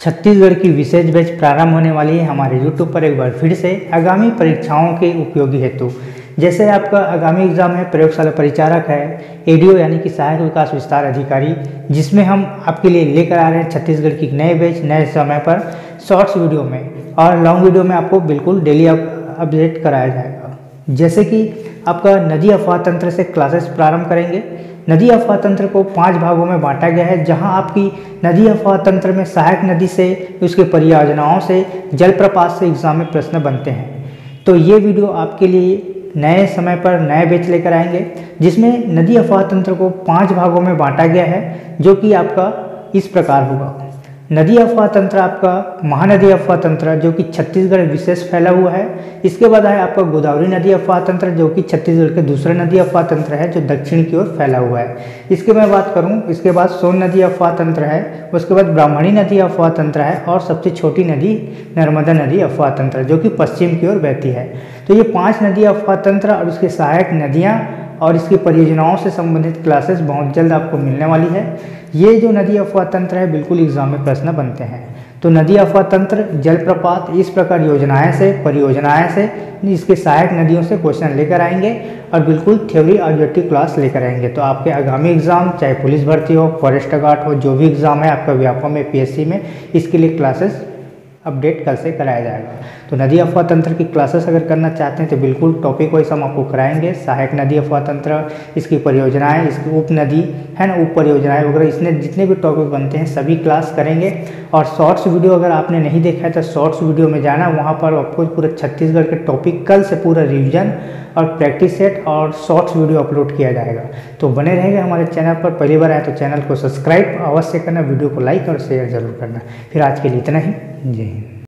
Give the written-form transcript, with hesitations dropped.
छत्तीसगढ़ की विशेष बैच प्रारंभ होने वाली है हमारे YouTube पर एक बार फिर से आगामी परीक्षाओं के उपयोगी हेतु। जैसे आपका आगामी एग्जाम है प्रयोगशाला परिचारक है, एडीओ यानी कि सहायक विकास विस्तार अधिकारी, जिसमें हम आपके लिए लेकर आ रहे हैं छत्तीसगढ़ की नए बैच नए समय पर शॉर्ट्स वीडियो में और लॉन्ग वीडियो में आपको बिल्कुल डेली अपडेट कराया जाएगा। जैसे कि आपका नदी अफवाह तंत्र से क्लासेस प्रारंभ करेंगे। नदी अफवाह तंत्र को 5 भागों में बांटा गया है, जहां आपकी नदी अफवाह तंत्र में सहायक नदी से, उसके परियोजनाओं से, जलप्रपात से एग्जाम में प्रश्न बनते हैं। तो ये वीडियो आपके लिए नए समय पर नए बैच लेकर आएंगे, जिसमें नदी अफवाह तंत्र को 5 भागों में बांटा गया है, जो कि आपका इस प्रकार होगा। नदी अफवाह तंत्र आपका महानदी अफवाह तंत्र जो कि छत्तीसगढ़ विशेष फैला हुआ है। इसके बाद है आपका गोदावरी नदी अफवाह तंत्र जो कि छत्तीसगढ़ के दूसरा नदी अफवाह तंत्र है जो दक्षिण की ओर फैला हुआ है। इसके मैं बात करूं, इसके बाद सोन नदी अफवाह तंत्र है, उसके बाद ब्राह्मणी नदी अफवाह तंत्र है और सबसे छोटी नदी नर्मदा नदी अफवाह तंत्र जो कि पश्चिम की ओर बहती है। तो ये 5 नदी अफवाह तंत्र और उसके सहायक नदियाँ और इसकी परियोजनाओं से संबंधित क्लासेस बहुत जल्द आपको मिलने वाली है। ये जो नदी अफवाह तंत्र है बिल्कुल एग्जाम में प्रश्न बनते हैं। तो नदी अफवाह तंत्र, जलप्रपात, इस प्रकार योजनाएं से, परियोजनाएं से, इसके सहायक नदियों से क्वेश्चन लेकर आएंगे और बिल्कुल थ्योरी ऑब्जेक्टिव क्लास लेकर आएंगे। तो आपके आगामी एग्जाम चाहे पुलिस भर्ती हो, फॉरेस्ट गार्ड हो, जो भी एग्जाम है आपका व्यापम में, पीएससी में, इसके लिए क्लासेस अपडेट कल से कराया जाएगा। तो नदी अफवाह तंत्र की क्लासेस अगर करना चाहते हैं तो बिल्कुल टॉपिक वाइज हम आपको कराएंगे। सहायक नदी अफवाह तंत्र, इसकी परियोजनाएं, इसकी उप नदी है ना, उप परियोजनाएं वगैरह, इसमें जितने भी टॉपिक बनते हैं सभी क्लास करेंगे। और शॉर्ट्स वीडियो अगर आपने नहीं देखा है तो शॉर्ट्स वीडियो में जाना, वहाँ पर आपको पूरा छत्तीसगढ़ के टॉपिक कल से पूरा रिविजन और प्रैक्टिस सेट और शॉर्ट्स वीडियो अपलोड किया जाएगा। तो बने रहेंगे हमारे चैनल पर। पहली बार आए तो चैनल को सब्सक्राइब अवश्य करना, वीडियो को लाइक और शेयर जरूर करना। फिर आज के लिए इतना ही। जय हिंद।